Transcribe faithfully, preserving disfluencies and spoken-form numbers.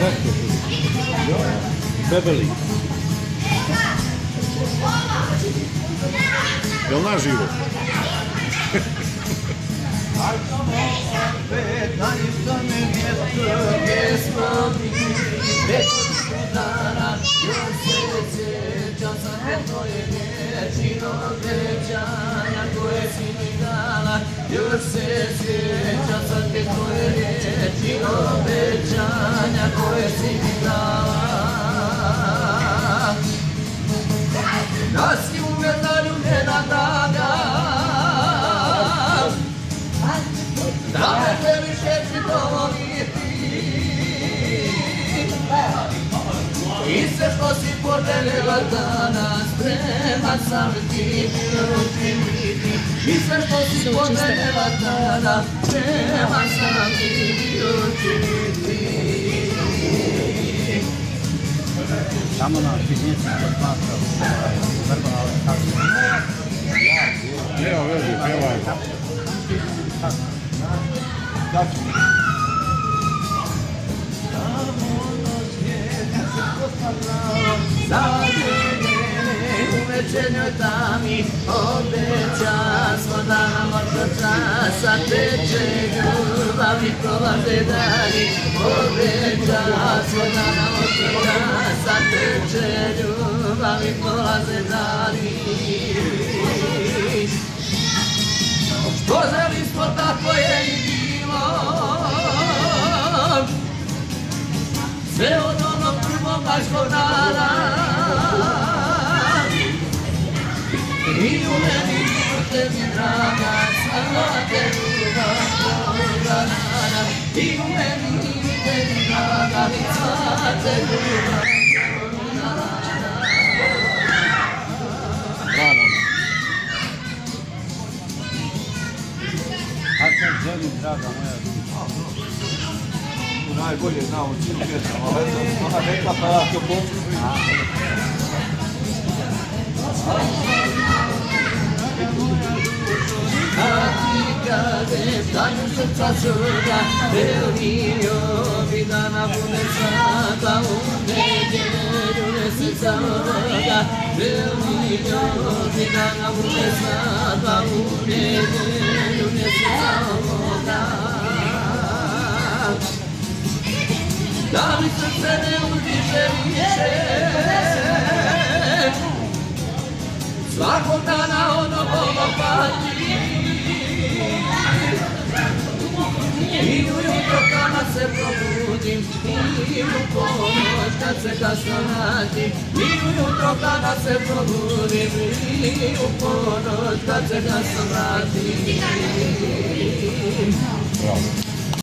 Zašto? Bebeli. Jel naživo? Još se sjeća svake tvoje riječi, obećanja koje si mi dala. Da si umjetna ljubljena draga, da me te više ću dovoliti i sve što si poželjela danas spreman sam ti učiniti. I sve što si poželjela danas spreman sam ti učiniti. Samo na fizici kod masa vrlo, ali kako? Nema veze, pjevaj. Kako? Zaljubljene u večernjoj tami obeća smo da nam od časa teče ljubav i prolaze dani. Obeća smo da nam od časa teče ljubav i prolaze dani. Što želi smo tako je i bilo, sve od onog prvog naškog dana. I u meni te mi draga, sama te ljubav dana. I u meni te mi draga, sama te ljubav dana. Bravo. A sad želim, draga moja. Najbolje znao čim pjesama, ali ona rekla pa ja to počušim. A ti kažem, danju srca čuda, velio bi da nam bude sada u nedjelju mjeseca ovoga. Velio bi da nam bude sada u nedjelju mjeseca ovoga. Da mi srce ne udiše više, svakog dana ono bolo pati. I ujutro kada se probudim, i u ponoć kad se kasno nađim. I ujutro kada se probudim, i u ponoć kad se kasno vratim. Bravo.